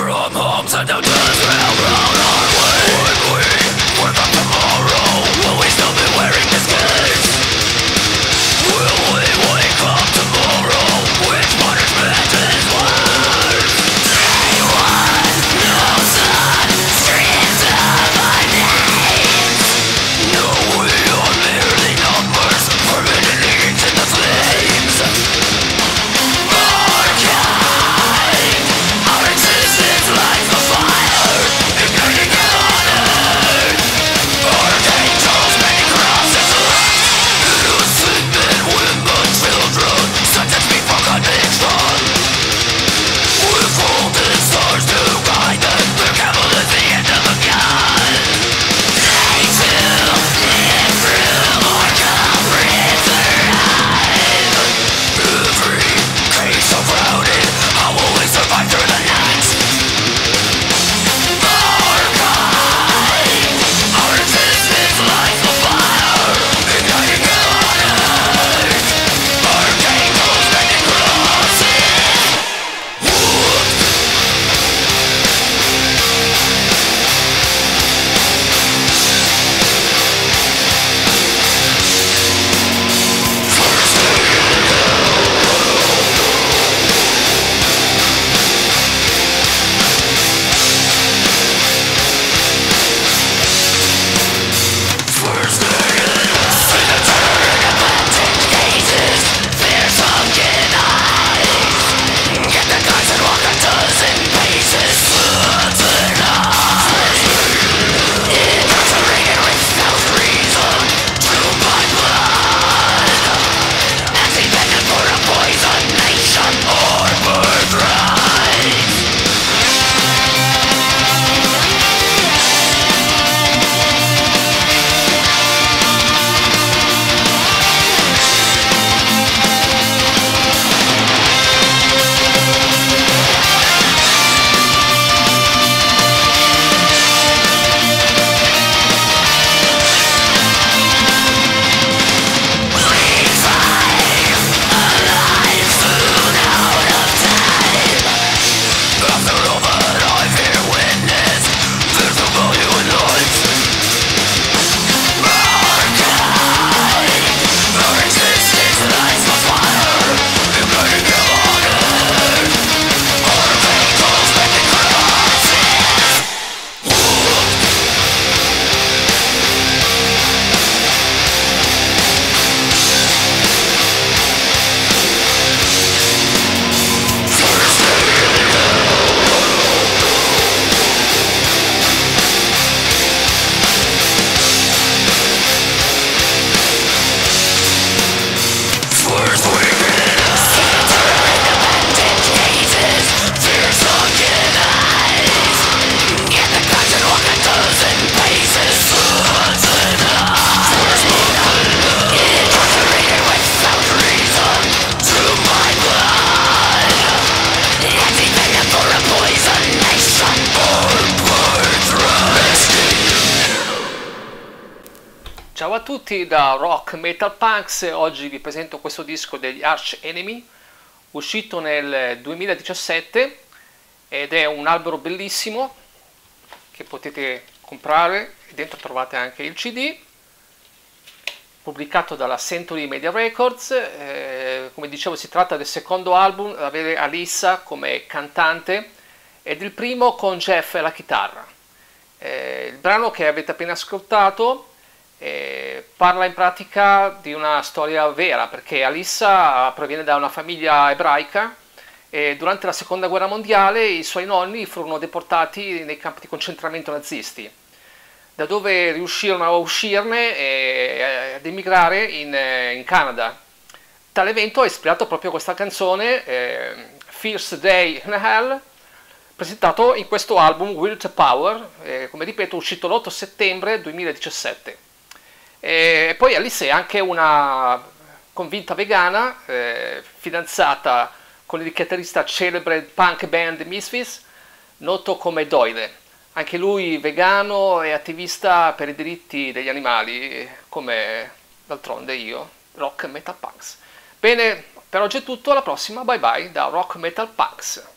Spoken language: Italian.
Ciao a tutti da Rock Metal Punks, oggi vi presento questo disco degli Arch Enemy, uscito nel 2017 ed è un albero bellissimo che potete comprare, e dentro trovate anche il CD, pubblicato dalla Century Media Records. Come dicevo, si tratta del secondo album ad avere Alyssa come cantante ed il primo con Jeff alla chitarra. Il brano che avete appena ascoltato parla in pratica di una storia vera, perché Alyssa proviene da una famiglia ebraica e durante la seconda guerra mondiale i suoi nonni furono deportati nei campi di concentramento nazisti, da dove riuscirono a uscirne e ad emigrare in Canada. Tale evento ha ispirato proprio questa canzone, First Day in Hell, presentato in questo album Will to Power, come ripeto uscito l'8 settembre 2017. E poi Alice è anche una convinta vegana, fidanzata con il chitarrista celebre punk band Misfits, noto come Doyle. Anche lui vegano e attivista per i diritti degli animali, come d'altronde io, Rock Metal Punks. Bene, per oggi è tutto, alla prossima, bye bye da Rock Metal Punks.